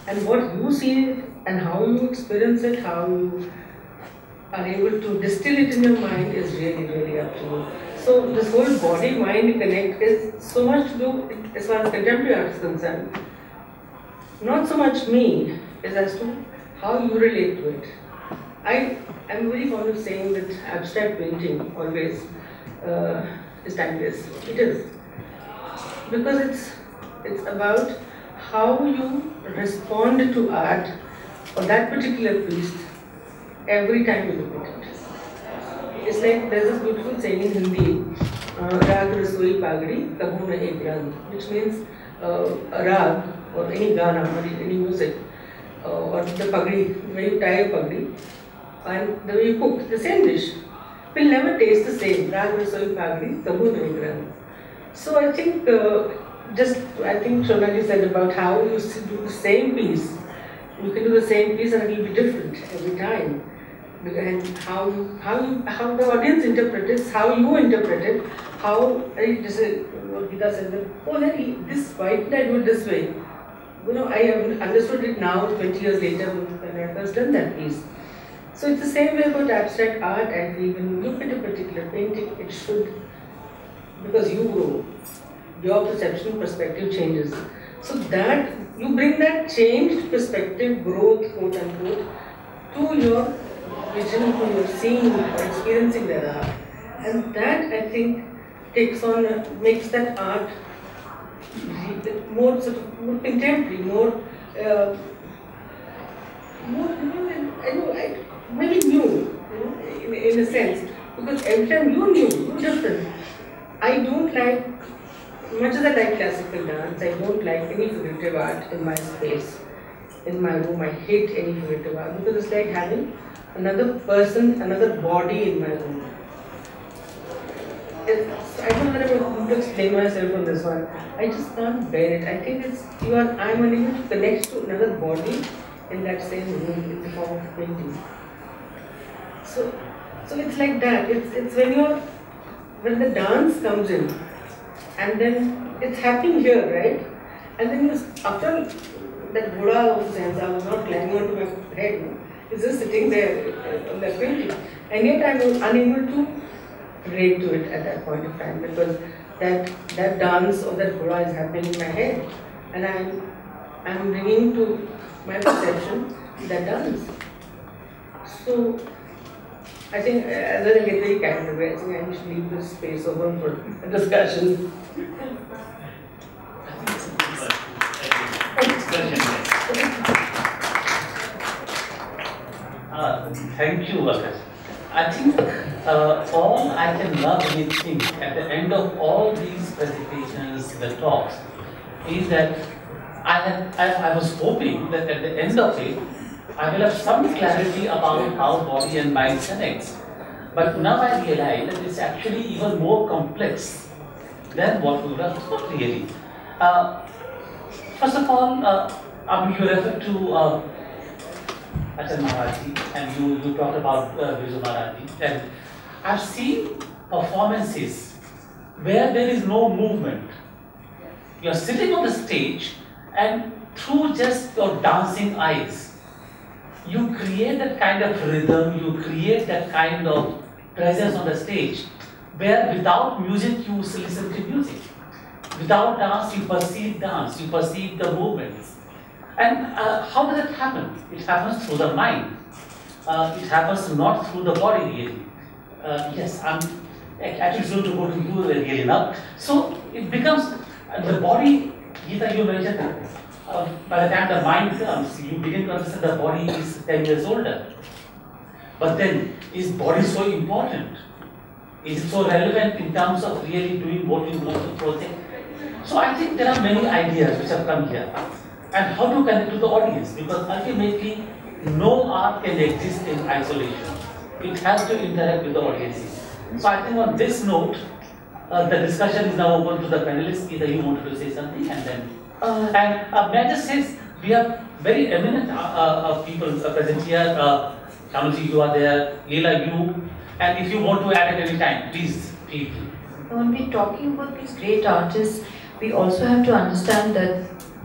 And what you see it and how you experience it, how you are able to distill it in your mind is really, really up to you. So this whole body-mind connect is so much to do, as far as contemporary art is concerned, not so much me, is as to how you relate to it. I am very fond of saying that abstract painting always is timeless. It is. Because it's about how you respond to art or that particular piece every time you look at it. It's like there's this beautiful saying in Hindi, Rag Rasoi Pagadi, Kabhu Na Ek Rang, which means a rag or any gana or any music or the pagadi, the way you tie a pagadi and the way you cook the same dish will never taste the same. Rag Rasoi Pagadi, Kabhu Na Ek Rang. So I think I think Shona said about how you do the same piece. You can do the same piece and it will be different every time. And how the audience interprets it, how you interpret it, how just what Geeta said that, oh, this, why did I do it this way? You know, I have understood it now 20 years later when I first done that piece. So it's the same way about abstract art. I feel when you look at a particular painting, it should, because you grow, your perception, perspective changes. So that you bring that changed perspective, growth, quote unquote, to your vision, to your seeing or experiencing that art. And that, I think, makes that art more sort of more contemporary, maybe new, in a sense. Because every time you're new, you're different. I don't like, much as I like classical dance, I don't like any figurative art in my space, in my room. I hate any figurative art because it's like having another person, another body in my room. I don't know whether I'm going to explain myself on this one. I just can't bear it. I think I'm unable to connect to another body in that same room in the form of painting. So it's like that. It's when the dance comes in, and then it's happening here, right? And then after that Buddha of sense, I was not climbing onto my head. It's just sitting there on that painting. And yet I was unable to relate to it at that point of time because that dance or that Buddha is happening in my head. And I'm bringing to my perception that dance. So I think as I get very carried away, I think I should leave this space open for a discussion. Thank you, Alka. I think all I can lovingly think at the end of all these presentations, the talks, is that I was hoping that at the end of it, I will have some clarity about how body and mind connects. But now I realize that it's actually even more complex than what we would have thought really. First of all, you referred to Marathi, and you talked about Visual Marathi. And I've seen performances where there is no movement. You're sitting on the stage, and through just your dancing eyes, you create that kind of rhythm, you create that kind of presence on the stage, where without music you listen to music. Without dance, you perceive the movements. And how does it happen? It happens through the mind. It happens not through the body really. Yes, I'm actually going to go to you really now. So it becomes the body, Geeta, you mentioned by the time the mind comes, you begin to understand the body is 10 years older. But then, is body so important? Is it so relevant in terms of really doing what you want to project? So I think there are many ideas which have come here. And how to connect to the audience, because ultimately no art can exist in isolation. It has to interact with the audiences. So I think on this note, the discussion is now open to the panelists. Either you wanted to say something and then. May I just say, we have very eminent people present here. Kamalji, you are there. Leela, you. And if you want to add at any time, please feel free. When we're talking about these great artists, we also have to understand that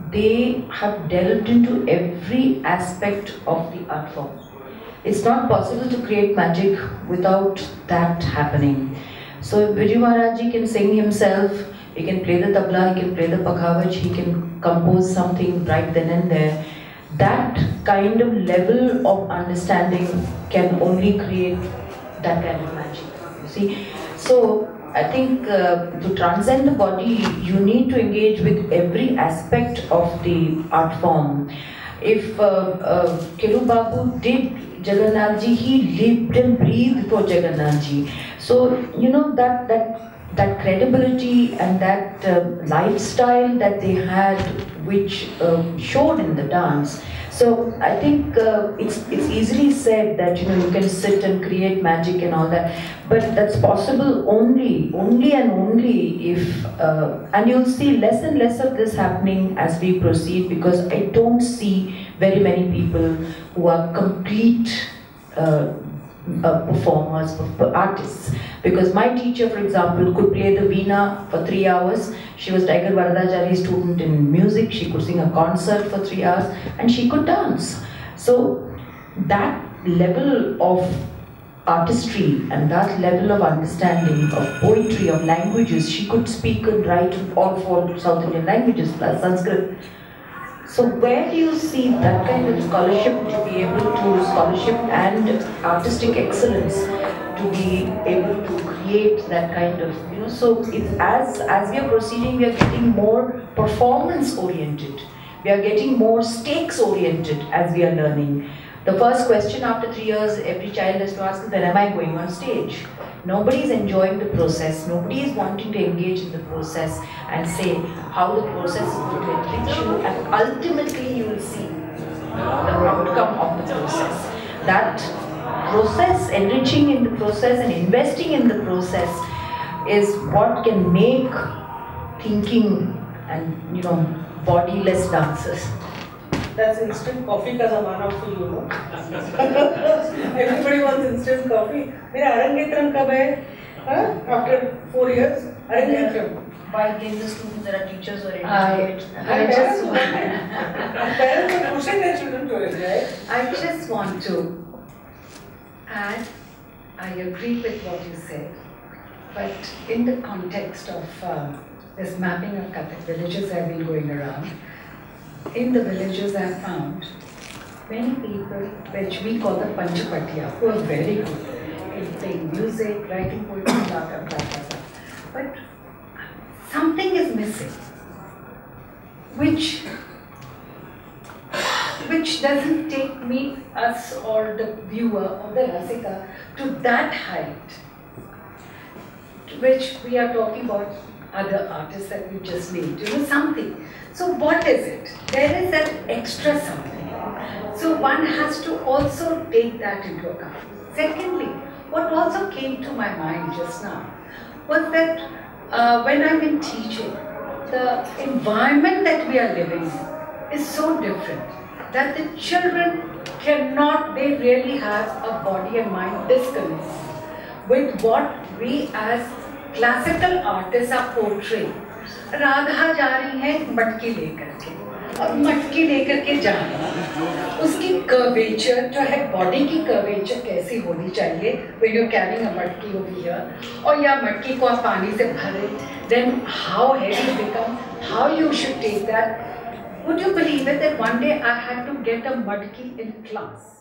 they have delved into every aspect of the art form. It's not possible to create magic without that happening. So Biju Maharaj ji can sing himself, he can play the tabla, he can play the pakhavaj, he can compose something right then and there. That kind of level of understanding can only create that kind of magic, you see. So I think to transcend the body, you need to engage with every aspect of the art form. If Kelu Babu did Jagannath ji, he lived and breathed for Jagannath ji. So you know that credibility and that lifestyle that they had, which showed in the dance. So I think it's easily said that you can sit and create magic and all that, but that's possible only and only if and you'll see less and less of this happening as we proceed, because I don't see very many people who are complete performers, artists. Because my teacher, for example, could play the veena for 3 hours. She was Tiger Varadachari's student in music. She could sing a concert for 3 hours, and she could dance. So that level of artistry and that level of understanding of poetry, of languages, she could speak and write all 4 South Indian languages plus Sanskrit. So where do you see that kind of scholarship to be able to, scholarship and artistic excellence to be able to create that kind of, so it's as we are proceeding, we are getting more performance oriented. We are getting more stakes oriented as we are learning. The first question after 3 years, every child has to ask is, when am I going on stage? Nobody is enjoying the process. Nobody is wanting to engage in the process and say how the process is going to enrich you, and ultimately you will see the outcome of the process. That process, enriching in the process and investing in the process is what can make thinking and bodiless dancers. That's instant coffee ka zamana for you, no? Everybody wants instant coffee. Mera Arangetram kab hai? After 4 years, Arangetram. By getting the students, there are teachers or educated. Parents are pushing their children to it, right? I just want to add, I agree with what you said, but in the context of this mapping of Kathak villages I've been going around, in the villages I've found many people, which we call the Panchapatya, who are very good in playing music, writing poetry, blah, blah, blah, blah. But something is missing, which doesn't take us or the viewer or the Rasika to that height, which we are talking about other artists that we just named, something. So what is it? There is that extra something. So one has to also take that into account. Secondly, what also came to my mind just now was that when I'm in teaching, the environment that we are living in is so different that the children they really have a body and mind disconnect with what we as classical artists are portraying. Radha जा रही है मटकी लेकर के, और मटकी लेकर के जा रही है, उसकी कर्वेचर जो है, बॉडी की कर्वेचर कैसी होनी चाहिए when you're carrying a मटकी over here, और या मटकी को आप पानी से भरे, then how heavy it become, how you should take that. Would you believe it that one day I had to get a मटकी in class?